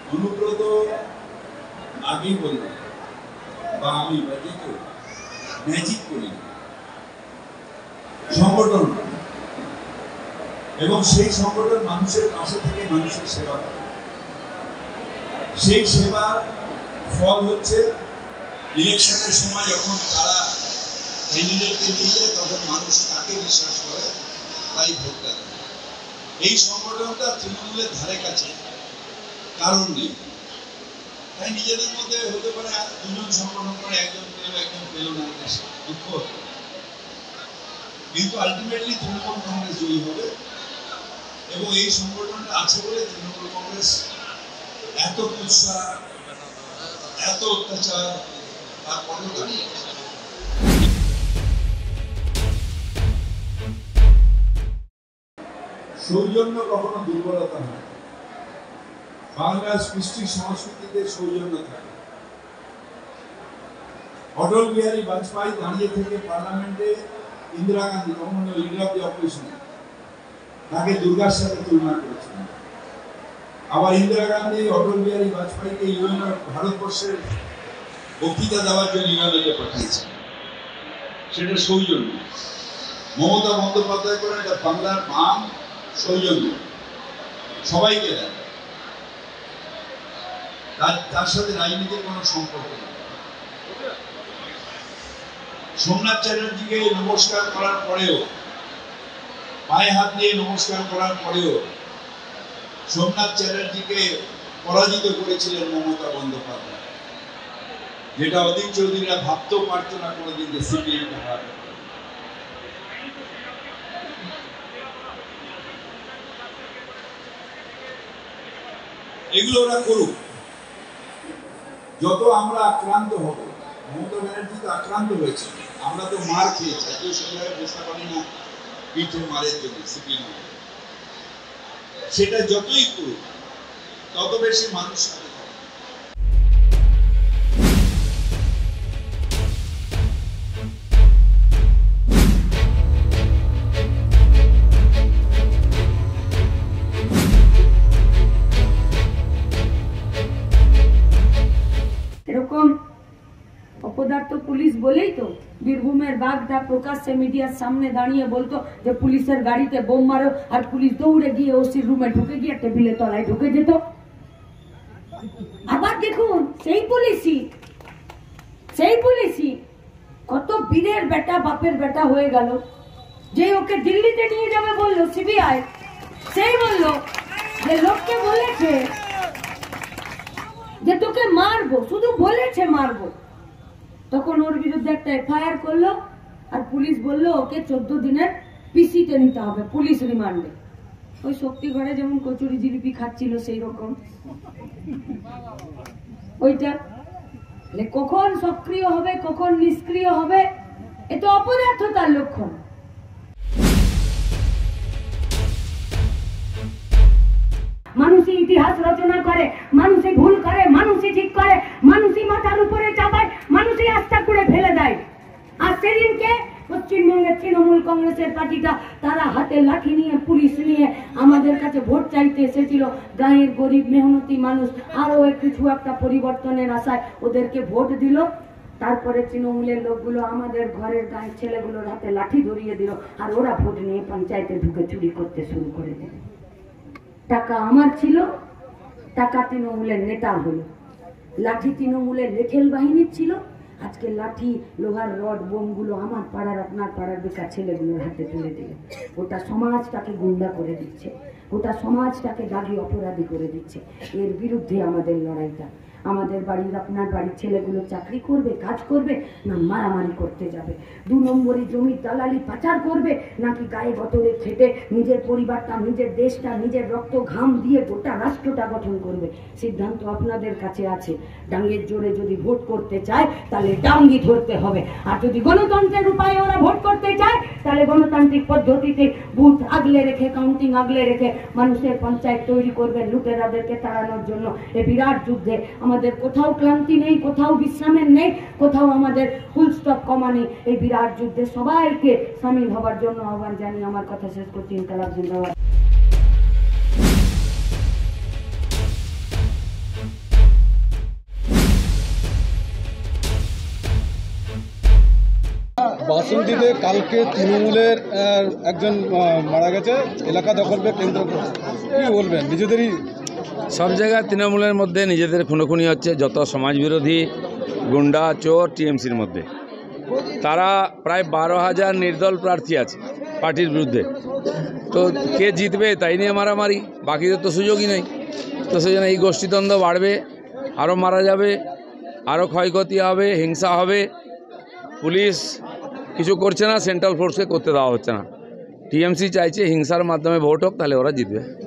অনুব্রত আগেই বললাম বা আমি ম্যাজিক করি সংগঠন, এবং সেই সংগঠন মানুষের পাশে থেকে মানুষের সেবা করে। সেই সেবার ফল হচ্ছে ইলেকশনের সময় যখন তারা ক্যান্ডিডেটকে নিয়ে যায় তখন মানুষ তাকে বিশ্বাস করে, তাই ভোটটা দেয়। এই সংগঠনটা তৃণমূলের ধারে কাছে কারণ নেই, তাই নিজেদের মধ্যে হতে পারে দুজন সংগঠন করে, একজন পেল না, দুঃখ হতে পারে, কিন্তু আলটিমেটলি তৃণমূল কংগ্রেস জয়ী হবে। এবং এই সংগঠনটা আছে বলে তৃণমূল কংগ্রেস এত কুৎসা, এত অত্যাচার তারপরেও দাঁড়িয়ে আছে। সৌজন্য কখনো দুর্বলতা হয়, বাংলার কৃষ্টি সংস্কৃতিতে সৌজন্য থাকে। অটল বিহারী বাজপেয়ী দাঁড়িয়ে থেকে পার্লামেন্টে ইন্দিরা গান্ধী, তখন লিডার অফ দি অপোজিশন, তাকে দুর্গার সাথে তুলনা করেছিলেন। আবার ইন্দিরা গান্ধী অটল বিহারী বাজপেয়ীকে ইউএনএ ভারতবর্ষের বক্তৃতা দেওয়ার জন্য ইউএনএ পাঠিয়েছেন, সেটা সৌজন্য। মমতা বন্দ্যোপাধ্যায় করেন এটা বাংলার মান, সৌজন্য, সবাইকে দেন, তার সাথে রাজনীতির কোনো সম্পর্ক নেই। সোমনাথ চ্যাটার্জিকে নমস্কার করার পরেও, পায়ে হাত দিয়ে নমস্কার করার পরেও সোমনাথ চ্যাটার্জিকে পরাজিত করেছিলেন মমতা বন্দ্যোপাধ্যায়, যেটা অধীর চৌধুরীরা ভাবতেও পারত না কোনোদিন যে সিপিএম হারাবে। এগুলো ওরা করুক, যত আমরা আক্রান্ত হব। মমতা ব্যানার্জি তো আক্রান্ত হয়েছে, আমরা তো মার খেয়েছি, এত সময় বুঝতে পারি না পিঠে মারের জন্য সিপিএম। সেটা যতই করুক তত বেশি মানুষ সাথে এরকম অপদার্থ পুলিশ বলেই তো বীরভূমের বাঘটা প্রকাশ্যে মিডিয়ার সামনে দাঁড়িয়ে বলতো যে পুলিশের গাড়িতে বোম মারো, আর পুলিশ দৌড়ে গিয়ে ওসির রুমে ঢুকে গিয়ে টেবিলের তলায় ঢুকে যেত। আবার দেখুন সেই পুলিশই কত বীরের বেটা বাপের বেটা হয়ে গেল, যে ওকে দিল্লিতে নিয়ে যাবে বললো সিবিআই, সেই বললো যে লোককে বলেছে যে তোকে মারবো, শুধু বলেছে মারবো। তখন ওর বিরুদ্ধে একটা এফআইআর করলো, আর পুলিশ বললো ওকে 14 দিনের পিসিতে নিতে হবে, পুলিশ রিমান্ডে। ওই শক্তিগড়ে যেমন কচুরি জিলিপি খাচ্ছিল সেই রকম ওইটা। কখন সক্রিয় হবে কখন নিষ্ক্রিয় হবে, এটা অপদার্থতার লক্ষণ। মানুষই ইতিহাস রচনা করে, মানুষই ভুল করে, মানুষই ঠিক করে, মানুষই মাথার উপরে চাপায়, মানুষই আস্থা করে ফেলে দেয়। আর সেদিনকে পশ্চিমবঙ্গের তৃণমূল কংগ্রেসের পার্টিটা তারা হাতে লাঠি নিয়ে, পুলিশ নিয়ে আমাদের কাছে ভোট চাইতে এসেছিল। গাঁয়ের গরিব মেহনতি মানুষ আরো কিছু একটা পরিবর্তনের আশায় ওদেরকে ভোট দিল। তারপরে তৃণমূলের লোকগুলো আমাদের ঘরের গাঁয়ের ছেলেগুলোর হাতে লাঠি ধরিয়ে দিল, আর ওরা ভোট নিয়ে পঞ্চায়েতে ঢুকে চুরি করতে শুরু করে দিল। টাকা আমার ছিল, টাকা তৃণমূলের নেতা হলো, লাঠি তৃণমূলের রেখেল বাহিনীর ছিল, আজকে লাঠি লোহার রড বোমগুলো আমার পাড়ার আপনার পাড়ার বেকার ছেলেগুলোর হাতে তুলে দিল। ওটা সমাজটাকে গুন্ডা করে দিচ্ছে, ওটা সমাজটাকে দাগি অপরাধী করে দিচ্ছে। এর বিরুদ্ধে আমাদের লড়াইটা। আমাদের বাড়ির আপনার বাড়ির ছেলেগুলো চাকরি করবে, কাজ করবে, না মারামারি করতে যাবে? 2 নম্বরই জমির দালালি পাচার করবে, নাকি গায়ে গতরে খেটে নিজের পরিবারটা, নিজের দেশটা, নিজের রক্ত ঘাম দিয়ে গোটা রাষ্ট্রটা গঠন করবে? সিদ্ধান্ত আপনাদের কাছে আছে। ডাঙ্গের জোরে যদি ভোট করতে চায় তাহলে ডাঙ্গি ধরতে হবে, আর যদি গণতন্ত্রের উপায়ে ওরা ভোট করতে চায় তাহলে গণতান্ত্রিক পদ্ধতিতে বুথ আগলে রেখে, কাউন্টিং আগলে রেখে মানুষের পঞ্চায়েত তৈরি করবে লুটেরাদেরকে তাড়ানোর জন্য। এই বিরাট যুদ্ধে আমাদের কোথাও ক্লান্তি নেই, কোথাও বিশ্রামের নেই, কোথাও আমাদের ফুল স্টপ কমা নেই। এই বিরাট যুদ্ধে সবাইকে সামিল হবার জন্য আহ্বান জানিয়ে আমার কথা শেষ করছি। ইনকালাব জিন্দাবাদ। নরসিংদীতে কালকে তৃণমূলের একজন মারা গেছে, এলাকা দখলকে কেন্দ্র করে কী বলবেন? নিজেদেরই সব জায়গায় তৃণমূলের মধ্যে নিজেদের খুনোখুনি হচ্ছে, যত সমাজবিরোধী গুন্ডা চোর টিএমসির মধ্যে। তারা প্রায় 12,000 নির্দল প্রার্থী আছে পার্টির বিরুদ্ধে, তো কে জিতবে তাই নিয়ে মারামারি, বাকিদের তো সুযোগই নেই। তো সেই জন্য এই গোষ্ঠীদ্বন্দ্ব বাড়বে, আরও মারা যাবে, আরও ক্ষয়ক্ষতি হবে, হিংসা হবে। পুলিশ কিছু করছে না, সেন্ট্রাল ফোর্সকে করতে দেওয়া হচ্ছে না। টিএমসি চাইছে হিংসার মাধ্যমে ভোট হোক, তাহলে ওরা জিতবে।